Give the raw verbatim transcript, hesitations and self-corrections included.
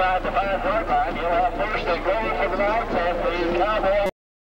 inside the five-yard line. You'll have first and goal for the Knights at the Cowboy